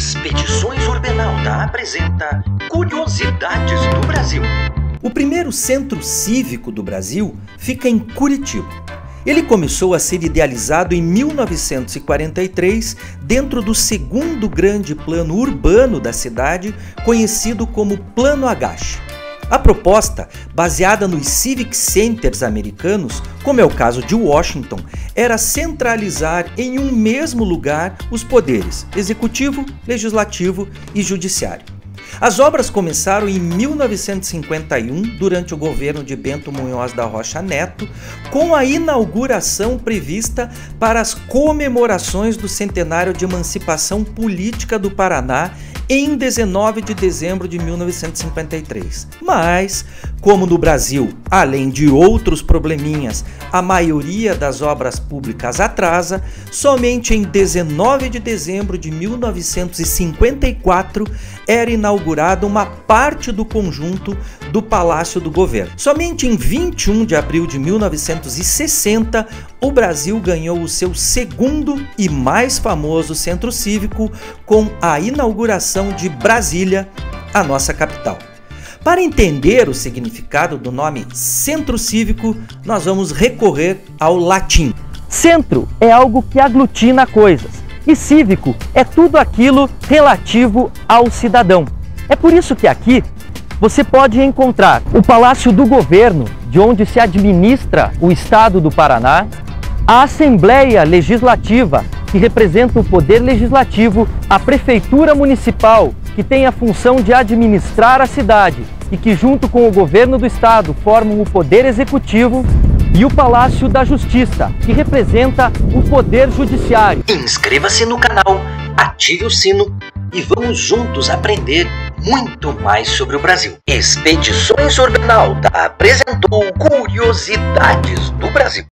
Expedições Urbenalta apresenta Curiosidades do Brasil. O primeiro centro cívico do Brasil fica em Curitiba. Ele começou a ser idealizado em 1943 dentro do segundo grande plano urbano da cidade, conhecido como Plano Agache. A proposta, baseada nos Civic Centers americanos, como é o caso de Washington, era centralizar em um mesmo lugar os poderes executivo, legislativo e judiciário. As obras começaram em 1951, durante o governo de Bento Munhoz da Rocha Neto, com a inauguração prevista para as comemorações do centenário de emancipação política do Paraná em 19 de dezembro de 1953. Mas, como no Brasil, além de outros probleminhas, a maioria das obras públicas atrasa, somente em 19 de dezembro de 1954 era inaugurada uma parte do conjunto do Palácio do Governo. Somente em 21 de abril de 1960, o Brasil ganhou o seu segundo e mais famoso centro cívico com a inauguração de Brasília, a nossa capital. Para entender o significado do nome centro cívico, nós vamos recorrer ao latim. Centro é algo que aglutina coisas e cívico é tudo aquilo relativo ao cidadão. É por isso que aqui você pode encontrar o Palácio do Governo, de onde se administra o Estado do Paraná, a Assembleia Legislativa, que representa o Poder Legislativo, a Prefeitura Municipal, que tem a função de administrar a cidade e que, junto com o Governo do Estado, formam o Poder Executivo, e o Palácio da Justiça, que representa o Poder Judiciário. Inscreva-se no canal, ative o sino e vamos juntos aprender muito mais sobre o Brasil. Expedições Urbenalta apresentou Curiosidades do Brasil.